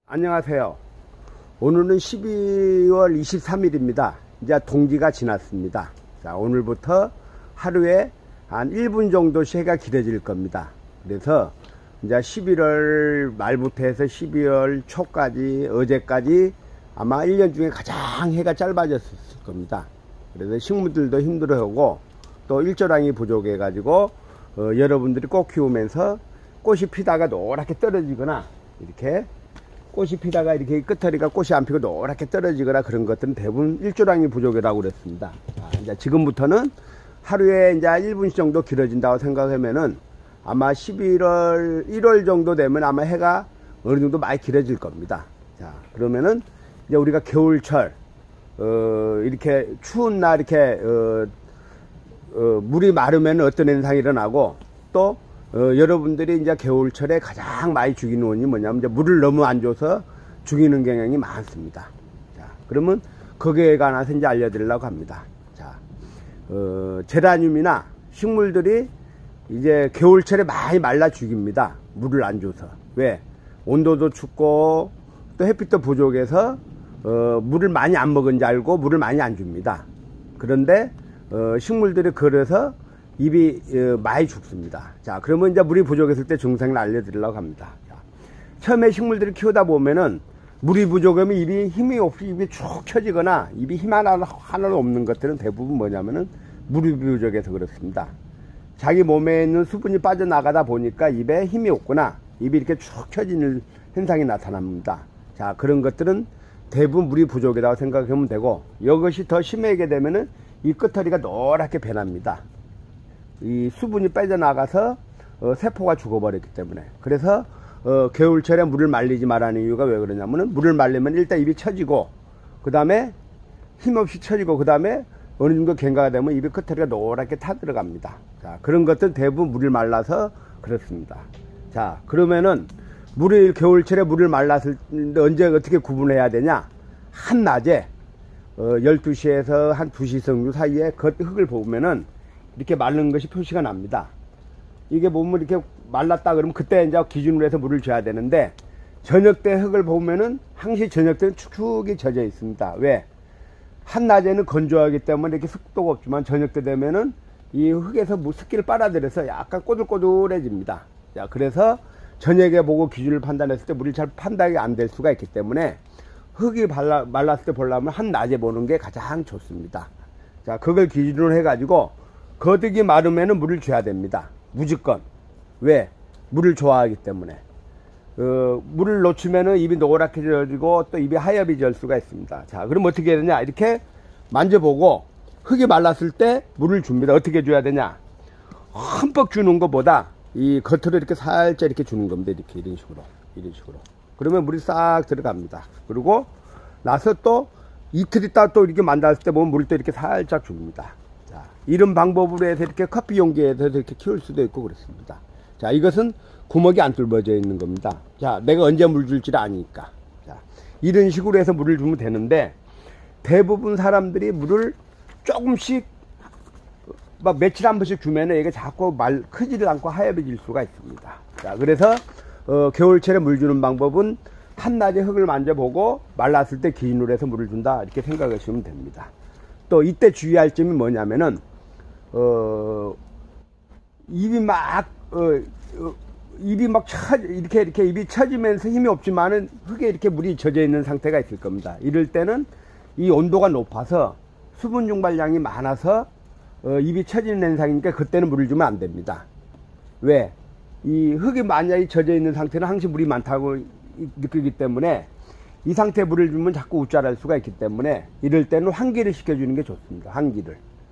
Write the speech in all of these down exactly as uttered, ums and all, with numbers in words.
안녕하세요. 오늘은 십이월 이십삼일입니다. 이제 동기가 지났습니다. 자, 오늘부터 하루에 한 일 분 정도씩 해가 길어질 겁니다. 그래서 이제 십일월 말부터 해서 십이월 초까지, 어제까지 아마 일 년 중에 가장 해가 짧아졌을 겁니다. 그래서 식물들도 힘들어하고 또 일조량이 부족해 가지고 어, 여러분들이 꽃 키우면서 꽃이 피다가 노랗게 떨어지거나 이렇게 꽃이 피다가 이렇게 끝허리가 꽃이 안 피고 노랗게 떨어지거나 그런 것들은 대부분 일조량이 부족이라고 그랬습니다. 자, 이제 지금부터는 하루에 이제 일 분씩 정도 길어진다고 생각하면은 아마 십일월, 일월 정도 되면 아마 해가 어느 정도 많이 길어질 겁니다. 자, 그러면은 이제 우리가 겨울철, 어, 이렇게 추운 날 이렇게, 어, 어, 물이 마르면 어떤 현상이 일어나고 또 어, 여러분들이 이제 겨울철에 가장 많이 죽이는 원인이 뭐냐면 이제 물을 너무 안 줘서 죽이는 경향이 많습니다. 자, 그러면 거기에 관해서 이제 알려드리려고 합니다. 자, 어, 제라늄이나 식물들이 이제 겨울철에 많이 말라 죽입니다. 물을 안 줘서. 왜? 온도도 춥고 또 햇빛도 부족해서 어, 물을 많이 안 먹은 줄 알고 물을 많이 안 줍니다. 그런데 어, 식물들이 그래서 잎이 어, 많이 죽습니다. 자, 그러면 이제 물이 부족했을 때 증상을 알려드리려고 합니다. 자, 처음에 식물들을 키우다 보면은 물이 부족하면 잎이 힘이 없이 잎이 쭉 켜지거나 잎이 힘 하나, 하나도 없는 것들은 대부분 뭐냐면은 물이 부족해서 그렇습니다. 자기 몸에 있는 수분이 빠져나가다 보니까 잎에 힘이 없구나, 잎이 이렇게 쭉 켜지는 현상이 나타납니다. 자, 그런 것들은 대부분 물이 부족이라고 생각하면 되고, 이것이 더 심하게 되면은 이 끝허리가 노랗게 변합니다. 이 수분이 빠져나가서 어, 세포가 죽어버렸기 때문에. 그래서 어, 겨울철에 물을 말리지 말라는 이유가 왜 그러냐면은 물을 말리면 일단 잎이 처지고 그 다음에 힘없이 처지고 그 다음에 어느 정도 경과가 되면 잎이 끝허리가 노랗게 타들어갑니다. 자, 그런 것들 대부분 물을 말라서 그렇습니다. 자, 그러면은 물을 겨울철에 물을 말랐을 때 언제 어떻게 구분해야 되냐? 한낮에 어, 열두 시에서 한 두 시 정도 사이에 그 흙을 보면은 이렇게 마른 것이 표시가 납니다. 이게 보면 이렇게 말랐다 그러면 그때 이제 기준으로 해서 물을 줘야 되는데, 저녁 때 흙을 보면은 항시 저녁 때는 축축이 젖어 있습니다. 왜? 한낮에는 건조하기 때문에 이렇게 습도가 없지만 저녁 때 되면은 이 흙에서 습기를 빨아들여서 약간 꼬들꼬들해집니다. 자, 그래서 저녁에 보고 기준을 판단했을 때 물이 잘 판단이 안 될 수가 있기 때문에 흙이 발라, 말랐을 때 보려면 한낮에 보는 게 가장 좋습니다. 자, 그걸 기준으로 해가지고 거득이 마르면은 물을 줘야 됩니다. 무조건. 왜? 물을 좋아하기 때문에. 어, 물을 놓치면은 입이 노랗게 져지고 또 입이 하얗게 질 수가 있습니다. 자, 그럼 어떻게 해야 되냐? 이렇게 만져보고 흙이 말랐을 때 물을 줍니다. 어떻게 줘야 되냐? 흠뻑 주는 것보다 이 겉으로 이렇게 살짝 이렇게 주는 겁니다. 이렇게 이런 식으로. 이런 식으로. 그러면 물이 싹 들어갑니다. 그리고 나서 또 이틀 있다 또 이렇게 만났을 때 보면 물을 또 이렇게 살짝 줍니다. 이런 방법으로 해서 이렇게 커피 용기에서 이렇게 키울 수도 있고 그렇습니다. 자, 이것은 구멍이 안 뚫어져 있는 겁니다. 자, 내가 언제 물 줄지를 아니까. 자, 이런 식으로 해서 물을 주면 되는데, 대부분 사람들이 물을 조금씩 막 며칠 한 번씩 주면은 이게 자꾸 말 크지를 않고 하얘질 수가 있습니다. 자, 그래서 어, 겨울철에 물 주는 방법은 한낮에 흙을 만져보고 말랐을 때 기준으로 해서 물을 준다, 이렇게 생각하시면 됩니다. 또 이때 주의할 점이 뭐냐면은 어, 입이 막, 어, 어, 입이 막 쳐, 이렇게, 이렇게 입이 처지면서 힘이 없지만은 흙에 이렇게 물이 젖어 있는 상태가 있을 겁니다. 이럴 때는 이 온도가 높아서 수분 증발량이 많아서 어, 입이 처지는 현상이니까 그때는 물을 주면 안 됩니다. 왜? 이 흙이 만약에 젖어 있는 상태는 항상 물이 많다고 느끼기 때문에 이 상태에 물을 주면 자꾸 웃자랄 수가 있기 때문에 이럴 때는 환기를 시켜주는 게 좋습니다. 환기를.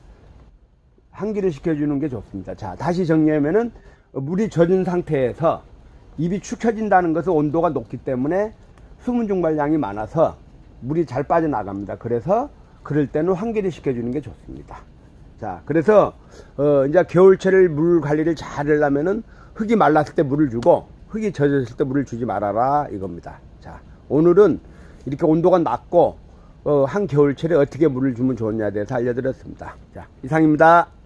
환기를 시켜주는 게 좋습니다. 자, 다시 정리하면은 물이 젖은 상태에서 입이 축 처진다는 것은 온도가 높기 때문에 수분 증발량이 많아서 물이 잘 빠져나갑니다. 그래서 그럴 때는 환기를 시켜주는 게 좋습니다. 자, 그래서 어, 이제 겨울철에 물 관리를 잘 하려면은 흙이 말랐을 때 물을 주고 흙이 젖었을 때 물을 주지 말아라, 이겁니다. 자, 오늘은 이렇게 온도가 낮고 어, 한겨울철에 어떻게 물을 주면 좋냐에 대해서 알려드렸습니다. 자, 이상입니다.